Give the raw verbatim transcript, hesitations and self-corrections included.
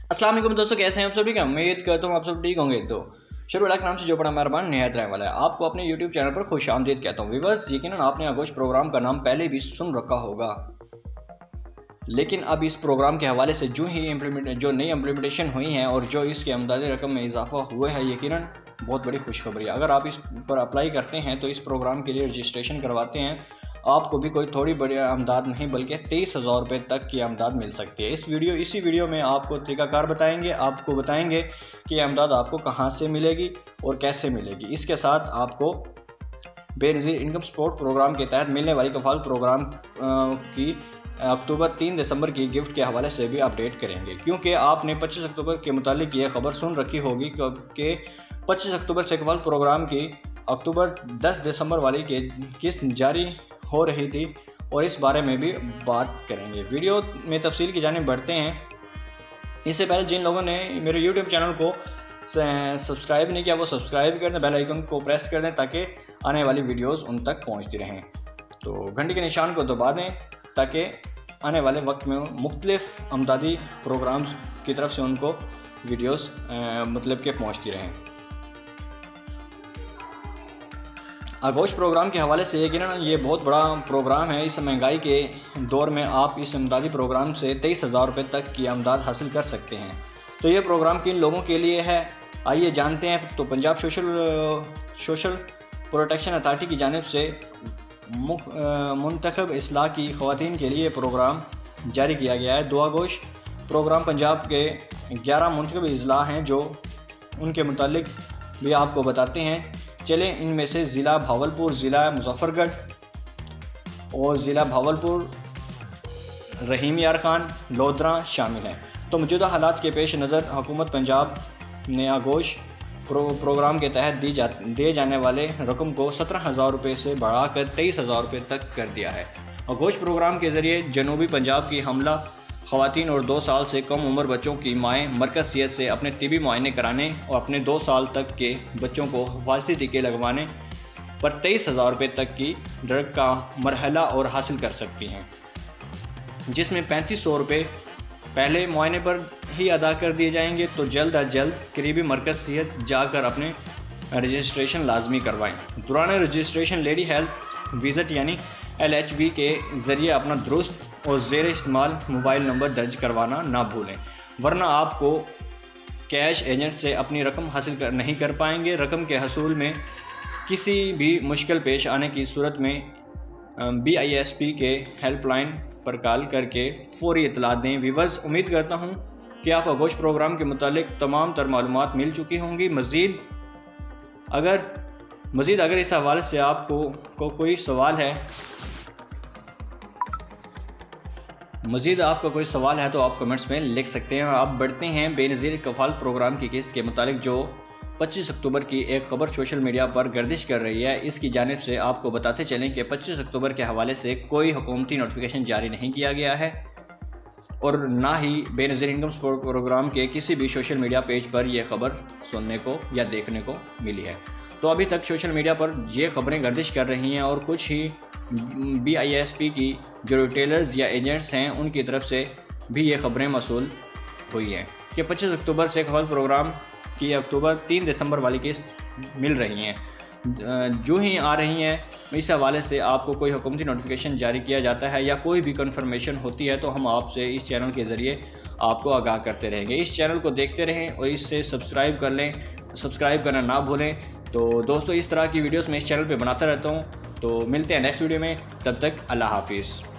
अस्सलाम वालेकुम दोस्तों, कैसे हैं आप सब? ठीक है, उम्मीद करता हूँ आप सब ठीक होंगे। तो शुरू नाम से जो बड़ा मेहरबान निहायत रहने वाला है, आपको अपने यूट्यूब चैनल पर खुश आमदीद कहता हूँ। व्यूअर्स, यकीनन आपने आगोश प्रोग्राम का नाम पहले भी सुन रखा होगा, लेकिन अब इस प्रोग्राम के हवाले से जो ही इम्प्लीमेंट जो नई इम्प्लीमेंटेशन हुई हैं और जो इसके आमदनी रकम में इजाफा हुआ है, यकीनन बहुत बड़ी खुशखबरी है। अगर आप इस पर अप्लाई करते हैं तो इस प्रोग्राम के लिए रजिस्ट्रेशन करवाते हैं, आपको भी कोई थोड़ी बड़ी आमदद नहीं बल्कि तेईस हज़ार रुपये तक की आमदद मिल सकती है। इस वीडियो इसी वीडियो में आपको तरीकाकार बताएंगे, आपको बताएंगे कि आमदद आपको कहां से मिलेगी और कैसे मिलेगी। इसके साथ आपको बेनज़ीर इनकम सपोर्ट प्रोग्राम के तहत मिलने वाली कफाल प्रोग्राम की अक्टूबर तीन दिसंबर की गिफ्ट के हवाले से भी अपडेट करेंगे, क्योंकि आपने पच्चीस अक्टूबर के मुतालिक ये खबर सुन रखी होगी कि पच्चीस अक्टूबर से कफाल प्रोग्राम की अक्टूबर दस दिसंबर वाली के किस्त जारी हो रही थी और इस बारे में भी बात करेंगे। वीडियो में तफसील की जाने बढ़ते हैं। इससे पहले जिन लोगों ने मेरे यूट्यूब चैनल को सब्सक्राइब नहीं किया वो सब्सक्राइब कर दें, बेल आइकन को प्रेस कर दें ताकि आने वाली वीडियोस उन तक पहुंचती रहें। तो घंटी के निशान को दबा दें ताकि आने वाले वक्त में मुख्तलिफ आमदनी प्रोग्राम्स की तरफ से उनको वीडियोस मतलब के पहुंचती रहें। आगोश प्रोग्राम के हवाले से यकीनन ये बहुत बड़ा प्रोग्राम है। इस महंगाई के दौर में आप इस आमदनी प्रोग्राम से तेईस हज़ार रुपये तक की आमदद हासिल कर सकते हैं। तो ये प्रोग्राम किन लोगों के लिए है, आइए जानते हैं। तो Punjab social social protection authority की जानिब से मुंतखब इस्लाह की ख़वातीन के लिए प्रोग्राम जारी किया गया है। दो आगोश प्रोग्राम पंजाब के ग्यारह मुंतखब अजला हैं जो उनके मुतालिक भी आपको बताते हैं। चलें, इनमें से ज़िला भावलपुर, ज़िला मुजफ्फरगढ़ और ज़िला भावलपुर, रहीम यार खान, लोधरा शामिल हैं। तो मौजूदा हालात के पेश नज़र हुकूमत पंजाब ने आगोश प्रो, प्रोग्राम के तहत दी जा दिए जाने वाले रकम को सत्रह हज़ार रुपये से बढ़ाकर तेईस हज़ार रुपये तक कर दिया है। आगोश प्रोग्राम के ज़रिए जनूबी पंजाब की हमला ख़वातीन और दो साल से कम उम्र बच्चों की माएँ मरकज़ सेहत से अपने टिबी मुआयने कराने और अपने दो साल तक के बच्चों को हिफाजती टीके लगवाने पर तेईस हज़ार रुपये तक की ड्रग का मरहला और हासिल कर सकती हैं, जिसमें पैंतीस सौ रुपये पहले मुआयने पर ही अदा कर दिए जाएंगे। तो जल्द अज जल्द करीबी मरकज़ सेहत जाकर अपने रजिस्ट्रेशन लाजमी करवाएँ। दौरान रजिस्ट्रेशन लेडी हेल्थ विज़िट यानी एल एच वी के ज़रिए अपना दुरुस्त और ज़ेर इस्तेमाल मोबाइल नंबर दर्ज करवाना ना भूलें, वरना आपको कैश एजेंट से अपनी रकम हासिल कर नहीं कर पाएंगे। रकम के हसूल में किसी भी मुश्किल पेश आने की सूरत में बी आई एस पी के हेल्पलाइन पर कॉल करके फौरी इतला दें। व्यूअर्स, उम्मीद करता हूँ कि आप आगोश प्रोग्राम के मुतालिक तमाम तर मालूमात मिल चुकी होंगी। मज़ीद अगर मज़ीद अगर इस हवाले से आपको को कोई सवाल है मज़ीद आपका कोई सवाल है तो आप कमेंट्स में लिख सकते हैं। और आप बढ़ते हैं बेनज़ीर कफाल प्रोग्राम की किस्त के मुतालिक जो पच्चीस अक्टूबर की एक खबर सोशल मीडिया पर गर्दिश कर रही है। इसकी जानिब से आपको बताते चलें कि पच्चीस अक्टूबर के हवाले से कोई हुकूमती नोटिफिकेशन जारी नहीं किया गया है और ना ही बेनज़ीर इनकम सपोर्ट प्रोग्राम के किसी भी सोशल मीडिया पेज पर यह खबर सुनने को या देखने को मिली है। तो अभी तक सोशल मीडिया पर ये खबरें गर्दिश कर रही हैं और कुछ ही बी आई एस पी की जो रिटेलर्स या एजेंट्स हैं उनकी तरफ से भी ये खबरें मसूल हुई हैं कि पच्चीस अक्टूबर से कफाल प्रोग्राम की अक्टूबर तीन दिसंबर वाली किस्त मिल रही हैं। जो ही आ रही हैं, इस हवाले से आपको कोई हुकूमती नोटिफिकेशन जारी किया जाता है या कोई भी कंफर्मेशन होती है तो हम आपसे इस चैनल के ज़रिए आपको आगाह करते रहेंगे। इस चैनल को देखते रहें और इससे सब्सक्राइब कर लें, सब्सक्राइब करना ना भूलें। तो दोस्तों, इस तरह की वीडियोस मैं इस चैनल पे बनाता रहता हूँ। तो मिलते हैं नेक्स्ट वीडियो में, तब तक अल्लाह हाफिज़।